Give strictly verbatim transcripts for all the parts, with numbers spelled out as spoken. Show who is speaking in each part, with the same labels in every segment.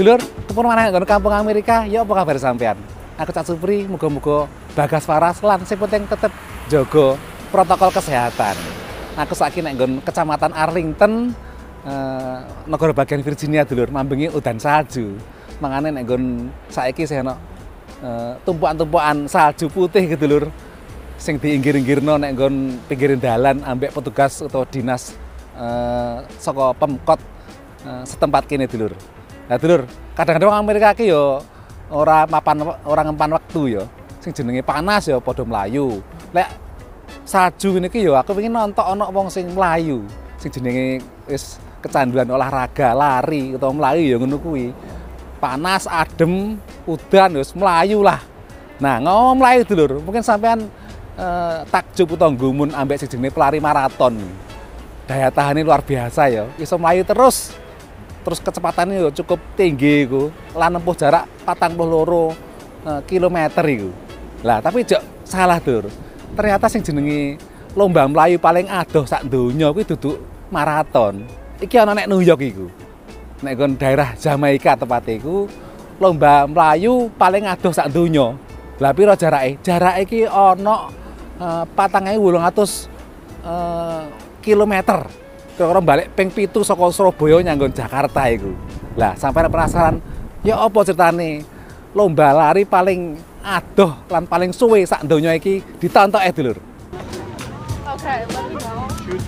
Speaker 1: dulur, kepun maneh nggon kampung Amerika, ya apa kabar sampean? Aku Cak Supri, muga-muga Bagas waras lan sing penting tetep jaga protokol kesehatan. Aku saiki nek nggon Kecamatan Arlington, eh, negara bagian Virginia dulur, mambengi udan salju. Mangane nek nggon saiki sih ana eh, tumpukan-tumpukan salju putih gitu dulur. Sing diinggir-inggirno nek nggon pinggirin dalan ambek petugas utawa dinas eh, saka Pemkot eh, setempat kene dulur. Nah dulur, kadang-kadang orang Amerika ki yo ora mapan ora ngempan waktu yo. Sing jenenge panas yo padha mlayu. Lek salju ngene ki yo aku pengen nonton ana wong sing mlayu. Sing jenenge wis kecanduan olahraga, lari utawa mlayu yo ngono kuwi. Panas, adem, udan wis mlayu lah. Nah, ngomong mlayu dulur, mungkin sampean eh, takjub utawa gumun ambek sing jenenge pelari maraton. Daya tahannya luar biasa ya. Iso mlayu terus. Terus kecepatannya cukup tinggi iku, lan nempuh jarak patang puluh loro kilometer iku. Lah tapi jok salah dur. Ternyata sing jenenge lomba melayu paling adoh sak donya kuwi duduk maraton. Iki ana nek New York iku. Nek kon daerah Jamaika tepate iku lomba melayu paling adoh sak donya. Lah piro jarake? Jarake iki ana patang ewu wolung atus kilometer. Kira-kira balik ping pitu saka Surabaya nyanggon Jakarta iku. Lah, sampai penasaran, ya apa ceritane lomba lari paling adoh lan paling suwe sak donya iki ditontoke dulur.
Speaker 2: Oke, let me know.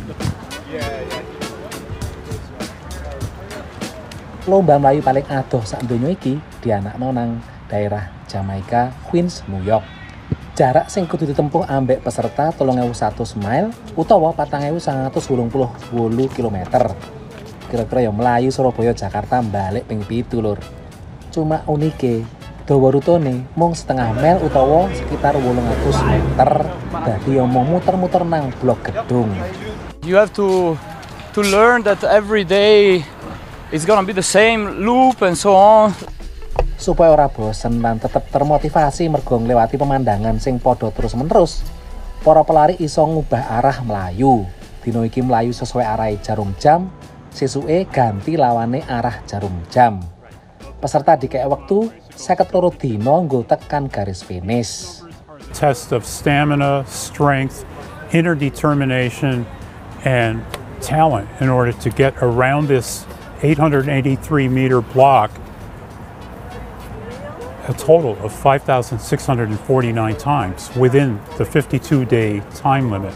Speaker 1: Lomba melayu paling adoh sak donya iki dianakno nang daerah Jamaika, Queens, New York. Jarak sing kudu ditempuh ambek peserta telung ewu seratus mile utawa patang ewu sangang atus wolung puluh wolu kilometer. Kira-kira ya melayu Surabaya Jakarta balik ping pitu lur. Cuma unike dawa rutone mung setengah mil utawa sekitar wolung atus meter. Dadi ya mung muter-muter nang blok gedung.
Speaker 3: You have to to learn that every day it's gonna be the same loop and so on.
Speaker 1: Supaya ora bosen lan tetep termotivasi mergo nglewati pemandangan sing padha terus-menerus. Para pelari iso ngubah arah melayu. Dino iki melayu sesuai arahe jarum jam, sesuke ganti lawane arah jarum jam. Peserta dikek wektu seket loro dina nggo tekan garis finish.
Speaker 4: Test of stamina, strength, inner determination, and talent in order to get around this eight hundred eighty-three meter block. A total of five thousand six hundred forty-nine times within the fifty-two day time limit.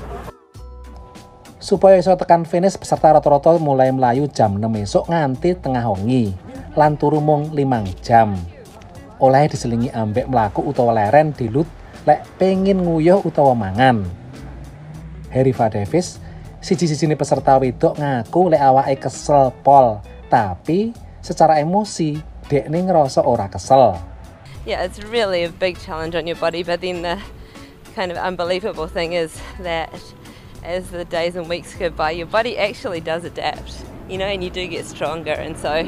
Speaker 1: Supaya iso tekan finish, peserta rata-rata mulai melayu jam enam esuk nganti tengah wengi lan turu mung limang jam. Oleh diselingi ambek mlaku utawa leren dilut lek pengin nguyuh utawa mangan. Herifa Davis, siji-sijine peserta wedok ngaku lek awake kesel pol, tapi secara emosi dekne ngerasa ora kesel.
Speaker 2: Yeah, it's really a big challenge on your body, but then the kind of unbelievable thing is that as the days and weeks go by, your body actually does adapt, you know, and you do get stronger, and so.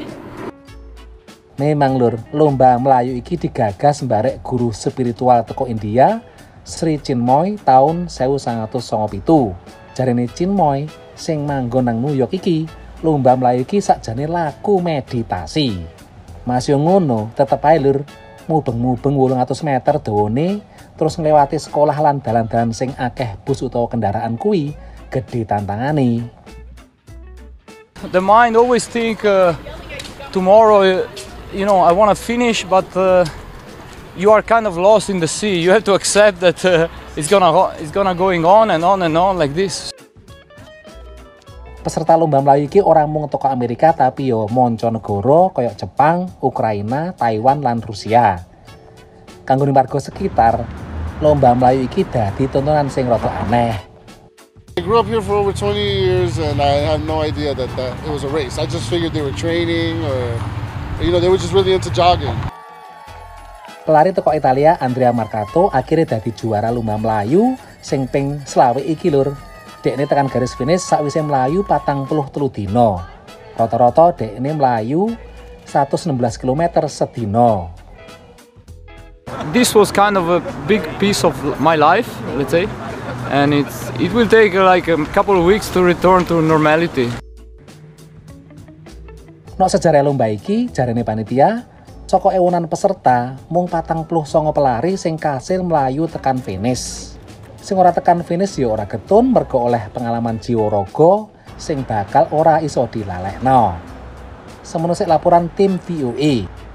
Speaker 1: Memang lur, lomba melayu iki digagas mbarek guru spiritual teko India, Sri Chinmoy tahun seribu sembilan ratus sembilan puluh tujuh. Jarene Chinmoy sing manggon nang New York iki, lomba melayu iki sakjane laku meditasi. Mas yo ngono, tetep ae lur. Mubeng-mubeng wolung atus meter dawane terus nglewati sekolah lan dalan-dalan sing akeh bus utawa kendaraan kuwi gede tantangane.
Speaker 3: The mind always think uh, tomorrow, you know, I want to finish, but uh, you are kind of lost in the sea. You have to accept that uh, it's gonna it's gonna going on and on and on like this.
Speaker 1: Peserta lomba melayu iki ora mung teko Amerika tapi yo monco negara kaya Jepang, Ukraina, Taiwan lan Rusia. Kanggo warga sekitar, lomba melayu iki dadi tontonan sing rada aneh.
Speaker 5: I grew up here for over twenty years and I had no idea that, that it was a race. I just figured they were training or you know, they were just really into jogging.
Speaker 1: Pelari teko Italia Andrea Marcato akhirnya dadi juara lomba melayu sing ping selawe iki lur. Dekne tekan garis finish sakwise melayu patang puluh telu dina. Rata-rata dekne melayu seratus enam belas kilometer sedina.
Speaker 3: This was kind of a big piece of my life, let's say, and it's it will take like a couple of weeks to return to normality.
Speaker 1: Nok sejarah lomba iki jarene panitia, saka ewonan peserta mung patang puluh songo pelari sing kasil mlayu tekan finish. Sing ora tekan finish ya ora getun mergo oleh pengalaman jiwa raga sing bakal ora iso dilalekno. Semono sik laporan tim V O A.